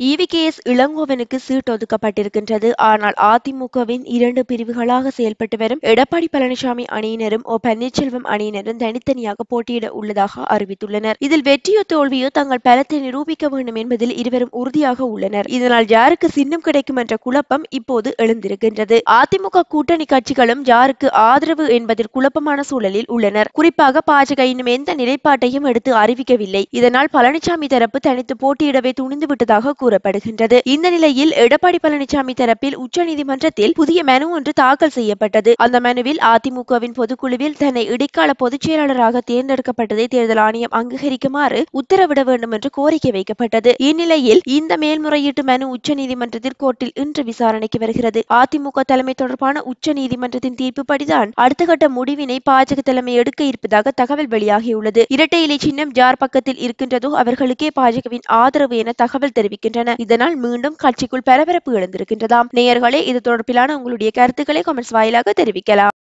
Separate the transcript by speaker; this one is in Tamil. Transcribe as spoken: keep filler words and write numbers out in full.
Speaker 1: ஈ.வி.கே.எஸ். இளங்கோவனுக்கு சீட் ஒதுக்கப்பட்டிருக்கின்றது. ஆனால் அதிமுகவின் இரண்டு பிரிவுகளாக செயல்பட்டு வரும் எடப்பாடி பழனிசாமி அணியினரும் ஓ பன்னீர்செல்வம் அணியினரும் தனித்தனியாக போட்டியிட உள்ளதாக அறிவித்துள்ளனர். இதில் வெற்றியோ தோல்வியோ தங்கள் பலத்தை நிரூபிக்க வேண்டும் என்பதில் இருவரும் உறுதியாக உள்ளனர். இதனால் யாருக்கு சின்னம் கிடைக்கும் என்ற குழப்பம் இப்போது எழுந்திருக்கின்றது. அதிமுக கூட்டணி கட்சிகளும் யாருக்கு ஆதரவு என்பதில் குழப்பமான சூழலில் உள்ளனர். குறிப்பாக பாஜக இன்னும் எந்த நிலைப்பாட்டையும் எடுத்து அறிவிக்கவில்லை. இதனால் பழனிசாமி தரப்பு தனித்து போட்டியிடவே துணிந்து விட்டதாக கூறப்படுகின்றது. இந்த நிலையில் எடப்பாடி பழனிசாமி தரப்பில் உச்சநீதிமன்றத்தில் புதிய மனு ஒன்று தாக்கல் செய்யப்பட்டது. அந்த மனுவில் அதிமுகவின் பொதுக்குழுவில் தன்னை இடைக்கால பொதுச் செயலாளராக தேர்ந்தெடுக்கப்பட்டதை தேர்தல் ஆணையம் அங்கீகரிக்குமாறு உத்தரவிட வேண்டும் என்று கோரிக்கை வைக்கப்பட்டது. இந்நிலையில் இந்த மேல்முறையீட்டு மனு உச்சநீதிமன்றத்தில் கோர்ட்டில் இன்று விசாரணைக்கு வருகிறது. அதிமுக தலைமை தொடர்பான உச்சநீதிமன்றத்தின் தீர்ப்புப்படிதான் அடுத்த கட்ட முடிவினை பாஜக தலைமை எடுக்க இருப்பதாக தகவல் வெளியாகியுள்ளது. இரட்டை இலை சின்னம் யார் பக்கத்தில் இருக்கின்றதோ அவர்களுக்கே பாஜகவின் ஆதரவு என தகவல் தெரிவிக்கின்றன. இதனால் மீண்டும் கட்சிக்குள் பரபரப்பு எழுந்திருக்கின்றதாம். நேயர்களே, இது தொடர்பிலான உங்களுடைய கருத்துக்களை கமெண்ட்ஸ் வாயிலாக தெரிவிக்கலாம்.